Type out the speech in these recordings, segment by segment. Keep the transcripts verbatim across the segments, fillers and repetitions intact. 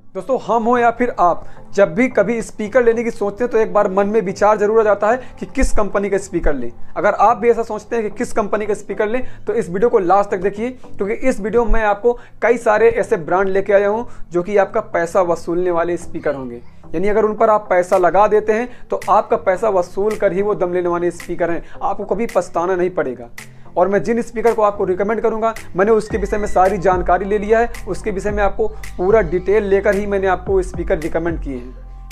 दोस्तों हम हो या फिर आप, जब भी कभी स्पीकर लेने की सोचते हैं तो एक बार मन में विचार जरूर आ जाता है कि किस कंपनी का स्पीकर लें। अगर आप भी ऐसा सोचते हैं कि किस कंपनी का स्पीकर लें तो इस वीडियो को लास्ट तक देखिए, क्योंकि इस वीडियो में मैं आपको कई सारे ऐसे ब्रांड लेके आया हूं जो कि आपका पैसा वसूलने वाले स्पीकर होंगे। यानी अगर उन पर आप पैसा लगा देते हैं तो आपका पैसा वसूल कर ही वो दम लेने वाले स्पीकर हैं, आपको कभी पछताना नहीं पड़ेगा। और मैं जिन स्पीकर को आपको रिकमेंड करूंगा मैंने उसके विषय में सारी जानकारी ले लिया है, उसके विषय में आपको पूरा डिटेल लेकर ही मैंने आपको स्पीकर रिकमेंड किए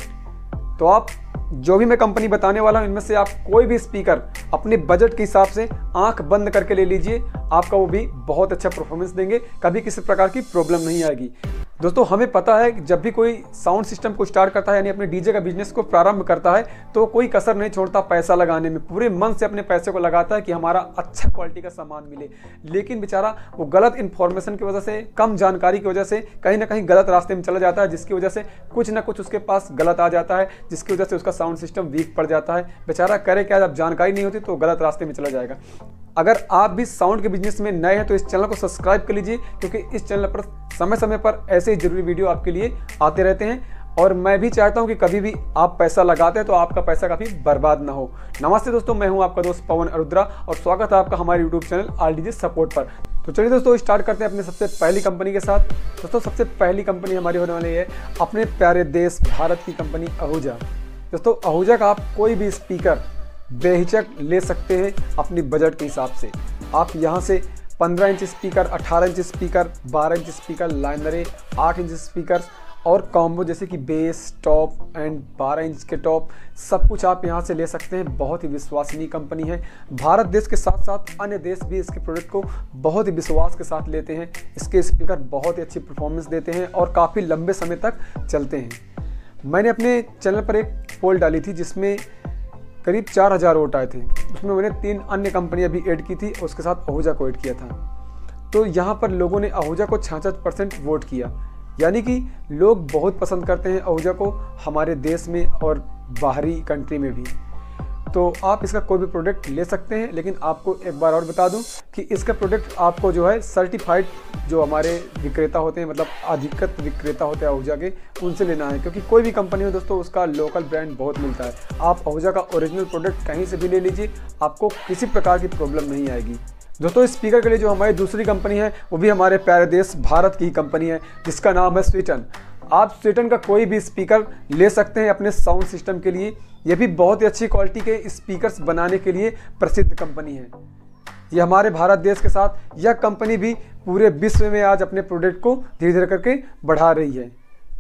हैं। तो आप जो भी मैं कंपनी बताने वाला हूं इनमें से आप कोई भी स्पीकर अपने बजट के हिसाब से आंख बंद करके ले लीजिए, आपका वो भी बहुत अच्छा परफॉर्मेंस देंगे, कभी किसी प्रकार की प्रॉब्लम नहीं आएगी। दोस्तों हमें पता है कि जब भी कोई साउंड सिस्टम को स्टार्ट करता है यानी अपने डीजे का बिजनेस को प्रारंभ करता है तो कोई कसर नहीं छोड़ता पैसा लगाने में, पूरे मन से अपने पैसे को लगाता है कि हमारा अच्छा क्वालिटी का सामान मिले। लेकिन बेचारा वो गलत इन्फॉर्मेशन की वजह से, कम जानकारी की वजह से कहीं ना कहीं गलत रास्ते में चला जाता है, जिसकी वजह से कुछ ना कुछ उसके पास गलत आ जाता है, जिसकी वजह से उसका साउंड सिस्टम वीक पड़ जाता है। बेचारा करे क्या, जब जानकारी नहीं होती तो गलत रास्ते में चला जाएगा। अगर आप भी साउंड के बिजनेस में नए हैं तो इस चैनल को सब्सक्राइब कर लीजिए, क्योंकि इस चैनल पर समय समय पर ऐसे ही जरूरी वीडियो आपके लिए आते रहते हैं। और मैं भी चाहता हूं कि कभी भी आप पैसा लगाते हैं तो आपका पैसा कभी बर्बाद ना हो। नमस्ते दोस्तों, मैं हूं आपका दोस्त पवन अरुद्रा और स्वागत है आपका हमारे YouTube channel R D J support पर। तो चलिए दोस्तों स्टार्ट करते हैं अपने सबसे पहली कंपनी के साथ। दोस्तों सबसे पहली कंपनी हमारी होने वाली है अपने प्यारे देश भारत की कंपनी आहूजा। दोस्तों आहूजा का आप कोई भी स्पीकर बेहिचक ले सकते हैं अपनी बजट के हिसाब से। आप यहाँ से पंद्रह इंच स्पीकर, अठारह इंच स्पीकर, बारह इंच स्पीकर, लाइनरे, आठ इंच स्पीकर और कॉम्बो जैसे कि बेस, टॉप एंड बारह इंच के टॉप, सब कुछ आप यहाँ से ले सकते हैं। बहुत ही विश्वसनीय कंपनी है। भारत देश के साथ साथ अन्य देश भी इसके प्रोडक्ट को बहुत ही विश्वास के साथ लेते हैं। इसके स्पीकर बहुत ही अच्छी परफॉर्मेंस देते हैं और काफ़ी लंबे समय तक चलते हैं। मैंने अपने चैनल पर एक पोल डाली थी जिसमें करीब चार हज़ार वोट आए थे, उसमें मैंने तीन अन्य कंपनियां भी ऐड की थी, उसके साथ आहूजा को ऐड किया था। तो यहाँ पर लोगों ने आहूजा को छियासठ परसेंट वोट किया, यानी कि लोग बहुत पसंद करते हैं आहूजा को हमारे देश में और बाहरी कंट्री में भी। तो आप इसका कोई भी प्रोडक्ट ले सकते हैं, लेकिन आपको एक बार और बता दूं कि इसका प्रोडक्ट आपको जो है सर्टिफाइड जो हमारे विक्रेता होते हैं, मतलब अधिकृत विक्रेता होते हैं आहूजा के, उनसे लेना है। क्योंकि कोई भी कंपनी हो दोस्तों उसका लोकल ब्रांड बहुत मिलता है। आप आहूजा का ओरिजिनल प्रोडक्ट कहीं से भी ले लीजिए, आपको किसी प्रकार की प्रॉब्लम नहीं आएगी। दोस्तों स्पीकर के लिए जो हमारी दूसरी कंपनी है वो भी हमारे प्यारे देश भारत की कंपनी है, जिसका नाम है स्वीटन। आप स्वीटन का कोई भी स्पीकर ले सकते हैं अपने साउंड सिस्टम के लिए। यह भी बहुत ही अच्छी क्वालिटी के स्पीकर्स बनाने के लिए प्रसिद्ध कंपनी है। ये हमारे भारत देश के साथ यह कंपनी भी पूरे विश्व में आज अपने प्रोडक्ट को धीरे धीरे करके बढ़ा रही है।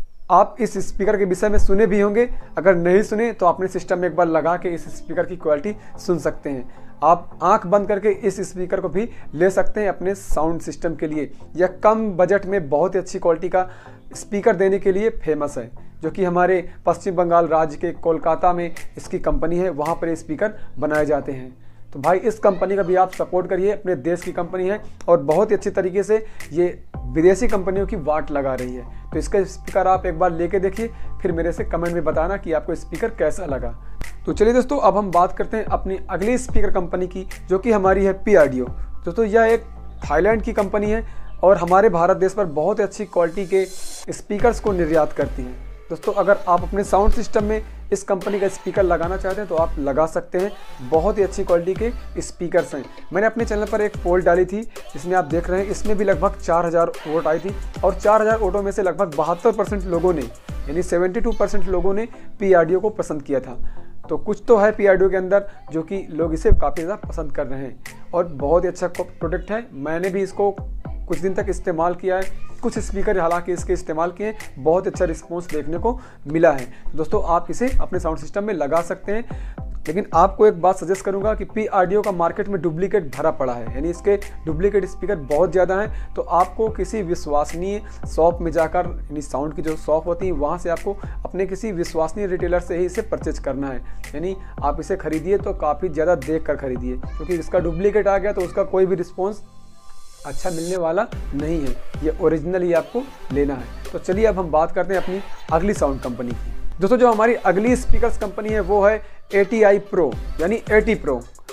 आप इस स्पीकर के विषय में सुने भी होंगे, अगर नहीं सुने तो अपने सिस्टम में एक बार लगा के इस स्पीकर की क्वालिटी सुन सकते हैं। आप आंख बंद करके इस स्पीकर को भी ले सकते हैं अपने साउंड सिस्टम के लिए। यह कम बजट में बहुत ही अच्छी क्वालिटी का स्पीकर देने के लिए फेमस है, जो कि हमारे पश्चिम बंगाल राज्य के कोलकाता में इसकी कंपनी है, वहाँ पर ये स्पीकर बनाए जाते हैं। तो भाई इस कंपनी का भी आप सपोर्ट करिए, अपने देश की कंपनी है और बहुत ही अच्छी तरीके से ये विदेशी कंपनियों की वाट लगा रही है। तो इसका स्पीकर आप एक बार लेके देखिए, फिर मेरे से कमेंट में बताना कि आपको स्पीकर कैसा लगा। तो चलिए दोस्तों अब हम बात करते हैं अपनी अगली स्पीकर कंपनी की, जो कि हमारी है पी ऑडियो। दोस्तों यह एक थाईलैंड की कंपनी है और हमारे भारत देश पर बहुत ही अच्छी क्वालिटी के स्पीकर्स को निर्यात करती है। दोस्तों अगर आप अपने साउंड सिस्टम में इस कंपनी का स्पीकर लगाना चाहते हैं तो आप लगा सकते हैं। बहुत ही अच्छी क्वालिटी के स्पीकर्स हैं। मैंने अपने चैनल पर एक पोल डाली थी जिसमें आप देख रहे हैं, इसमें भी लगभग चार हज़ार वोट आई थी और चार हज़ार वोटों में से लगभग बहत्तर परसेंट लोगों ने, यानी बहत्तर परसेंट लोगों ने पी ऑडियो को पसंद किया था। तो कुछ तो है पी ऑडियो के अंदर जो कि लोग इसे काफ़ी ज़्यादा पसंद कर रहे हैं और बहुत ही अच्छा प्रोडक्ट है। मैंने भी इसको कुछ दिन तक इस्तेमाल किया है, कुछ स्पीकर हालांकि इसके इस्तेमाल किए, बहुत अच्छा रिस्पॉन्स देखने को मिला है। दोस्तों आप इसे अपने साउंड सिस्टम में लगा सकते हैं, लेकिन आपको एक बात सजेस्ट करूंगा कि पी ऑडियो का मार्केट में डुप्लीकेट भरा पड़ा है, यानी इसके डुप्लीकेट स्पीकर बहुत ज़्यादा हैं। तो आपको किसी विश्वसनीय शॉप में जाकर, यानी साउंड की जो शॉप होती है वहाँ से आपको अपने किसी विश्वसनीय रिटेलर से ही इसे परचेज करना है। यानी आप इसे खरीदिए तो काफ़ी ज़्यादा देख कर खरीदिए, क्योंकि इसका डुप्लीकेट आ गया तो उसका कोई भी रिस्पॉन्स अच्छा मिलने वाला नहीं है। ये ओरिजिनल ही आपको लेना है। तो चलिए अब हम बात करते हैं अपनी अगली साउंड कंपनी की। दोस्तों जो हमारी अगली स्पीकर्स कंपनी है वो है ए टी आई प्रो, यानी ए टी प्रो।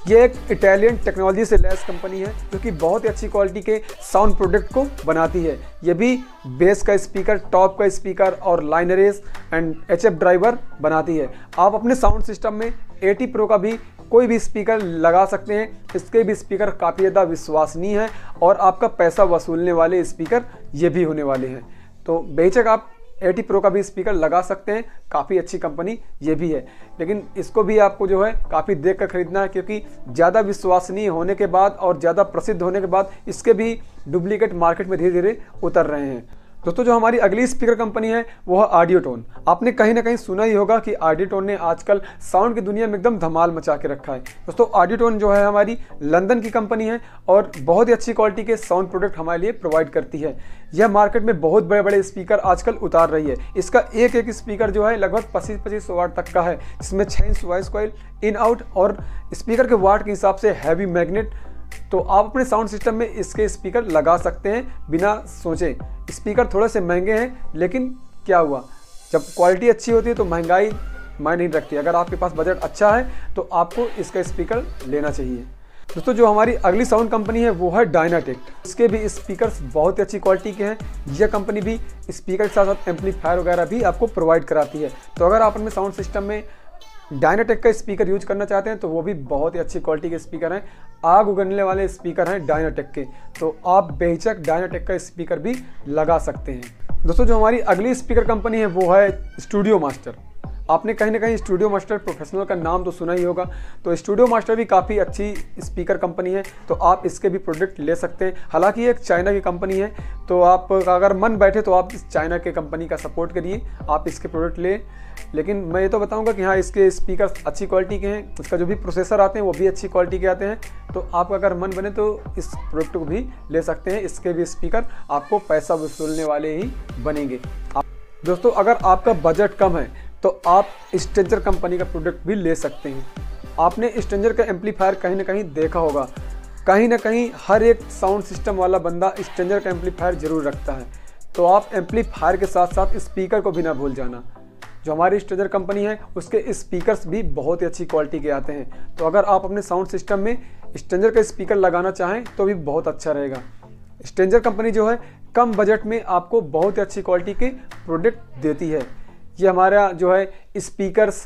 ये एक इटालियन टेक्नोलॉजी से लैस कंपनी है जो कि बहुत ही अच्छी क्वालिटी के साउंड प्रोडक्ट को बनाती है। ये भी बेस का स्पीकर, टॉप का स्पीकर और line arrays and H F driver बनाती है। आप अपने साउंड सिस्टम में एटी प्रो का भी कोई भी स्पीकर लगा सकते हैं। इसके भी स्पीकर काफ़ी ज़्यादा विश्वसनीय है और आपका पैसा वसूलने वाले स्पीकर ये भी होने वाले हैं। तो बेशक आप एटी प्रो का भी स्पीकर लगा सकते हैं, काफ़ी अच्छी कंपनी ये भी है। लेकिन इसको भी आपको जो है काफ़ी देख कर खरीदना है, क्योंकि ज़्यादा विश्वसनीय होने के बाद और ज़्यादा प्रसिद्ध होने के बाद इसके भी डुप्लीकेट मार्केट में धीरे धीरे उतर रहे हैं। दोस्तों जो हमारी अगली स्पीकर कंपनी है वो है ऑडियोटोन। आपने कहीं ना कहीं सुना ही होगा कि ऑडियोटोन ने आजकल साउंड की दुनिया में एकदम धमाल मचा के रखा है। दोस्तों ऑडियोटोन जो है हमारी लंदन की कंपनी है और बहुत ही अच्छी क्वालिटी के साउंड प्रोडक्ट हमारे लिए प्रोवाइड करती है। यह मार्केट में बहुत बड़े बड़े स्पीकर आजकल उतार रही है। इसका एक एक स्पीकर जो है लगभग पच्चीस पच्चीस वाट तक का है, जिसमें छः inch voice coil, in out और स्पीकर के वाट के हिसाब से हैवी मैग्नेट। तो आप अपने साउंड सिस्टम में इसके स्पीकर लगा सकते हैं बिना सोचे। स्पीकर थोड़े से महंगे हैं, लेकिन क्या हुआ, जब क्वालिटी अच्छी होती है तो महंगाई मायने नहीं रखती। अगर आपके पास बजट अच्छा है तो आपको इसका स्पीकर लेना चाहिए। दोस्तों जो हमारी अगली साउंड कंपनी है वो है डायनाटेक। इसके भी स्पीकर्स बहुत ही अच्छी क्वालिटी के हैं। यह कंपनी भी स्पीकर के साथ साथ एम्पलीफायर वगैरह भी आपको प्रोवाइड कराती है। तो अगर आप अपने साउंड सिस्टम में डायनाटेक का स्पीकर यूज करना चाहते हैं तो वो भी बहुत ही अच्छी क्वालिटी के स्पीकर हैं। आग उगलने वाले स्पीकर हैं डायनाटेक के, तो आप बेहिचक डायनाटेक का स्पीकर भी लगा सकते हैं। दोस्तों जो हमारी अगली स्पीकर कंपनी है वो है स्टूडियो मास्टर। आपने कहीं ना कहीं स्टूडियो मास्टर प्रोफेशनल का नाम तो सुना ही होगा। तो स्टूडियो मास्टर भी काफ़ी अच्छी स्पीकर कंपनी है, तो आप इसके भी प्रोडक्ट ले सकते हैं। हालांकि ये एक चाइना की कंपनी है, तो आप अगर मन बैठे तो आप इस चाइना के कंपनी का सपोर्ट करिए, आप इसके प्रोडक्ट ले। लेकिन मैं ये तो बताऊंगा कि हाँ इसके स्पीकर अच्छी क्वालिटी के हैं, उसका जो भी प्रोसेसर आते हैं वो भी अच्छी क्वालिटी के आते हैं। तो आप अगर मन बने तो इस प्रोडक्ट को भी ले सकते हैं। इसके भी स्पीकर आपको पैसा वसूलने वाले ही बनेंगे। दोस्तों अगर आपका बजट कम है तो आप स्ट्रेंजर कंपनी का प्रोडक्ट भी ले सकते हैं। आपने स्ट्रेंजर का एम्पलीफायर कहीं ना कहीं देखा होगा। कहीं ना कहीं हर एक साउंड सिस्टम वाला बंदा स्ट्रेंजर का एम्पलीफायर जरूर रखता है। तो आप एम्पलीफायर के साथ साथ स्पीकर को भी ना भूल जाना। जो हमारी स्ट्रेंजर कंपनी है उसके स्पीकर्स भी बहुत ही अच्छी क्वालिटी के आते हैं। तो अगर आप अपने साउंड सिस्टम में स्ट्रेंजर का स्पीकर लगाना चाहें तो भी बहुत अच्छा रहेगा। स्ट्रेंजर कंपनी जो है कम बजट में आपको बहुत ही अच्छी क्वालिटी के प्रोडक्ट देती है। ये हमारा जो है स्पीकर्स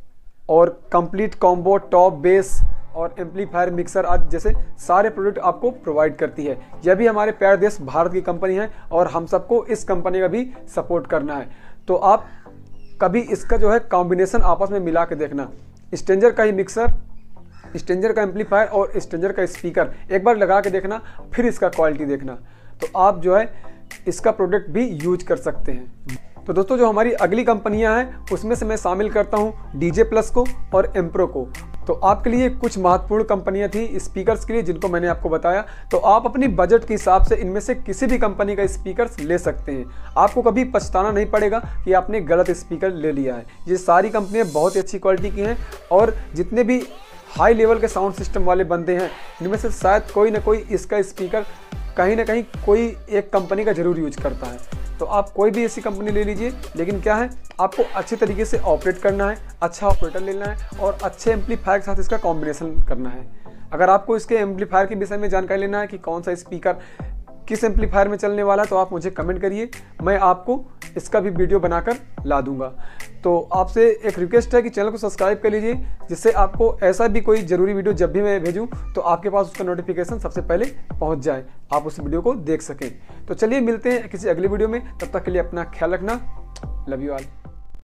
और कंप्लीट कॉम्बो, टॉप, बेस और एम्पलीफायर, मिक्सर आदि जैसे सारे प्रोडक्ट आपको प्रोवाइड करती है। यह भी हमारे प्यारे देश भारत की कंपनी है और हम सबको इस कंपनी का भी सपोर्ट करना है। तो आप कभी इसका जो है कॉम्बिनेशन आपस में मिला के देखना। स्ट्रेंजर का ही मिक्सर, स्ट्रेंजर का एम्पलीफायर और स्ट्रेंजर का स्पीकर एक बार लगा के देखना, फिर इसका क्वालिटी देखना, तो आप जो है इसका प्रोडक्ट भी यूज कर सकते हैं। तो दोस्तों जो हमारी अगली कंपनियां हैं उसमें से मैं शामिल करता हूं डीजे प्लस को और एम्प्रो को। तो आपके लिए कुछ महत्वपूर्ण कंपनियां थी स्पीकर्स के लिए जिनको मैंने आपको बताया। तो आप अपनी बजट के हिसाब से इनमें से किसी भी कंपनी का स्पीकर्स ले सकते हैं। आपको कभी पछताना नहीं पड़ेगा कि आपने गलत स्पीकर ले लिया है। ये सारी कंपनियां बहुत ही अच्छी क्वालिटी की हैं और जितने भी हाई लेवल के साउंड सिस्टम वाले बंदे हैं इनमें से शायद कोई ना कोई इसका स्पीकर कहीं ना कहीं कोई एक कंपनी का जरूर यूज करता है। तो आप कोई भी ऐसी कंपनी ले लीजिए, लेकिन क्या है आपको अच्छे तरीके से ऑपरेट करना है, अच्छा ऑपरेटर लेना है और अच्छे एम्पलीफायर के साथ इसका कॉम्बिनेशन करना है। अगर आपको इसके एम्पलीफायर के विषय में जानकारी लेना है कि कौन सा स्पीकर किस एम्पलीफायर में चलने वाला है तो आप मुझे कमेंट करिए, मैं आपको इसका भी वीडियो बनाकर ला दूंगा। तो आपसे एक रिक्वेस्ट है कि चैनल को सब्सक्राइब कर लीजिए, जिससे आपको ऐसा भी कोई ज़रूरी वीडियो जब भी मैं भेजूं तो आपके पास उसका नोटिफिकेशन सबसे पहले पहुंच जाए, आप उस वीडियो को देख सकें। तो चलिए मिलते हैं किसी अगली वीडियो में, तब तक के लिए अपना ख्याल रखना। Love you all.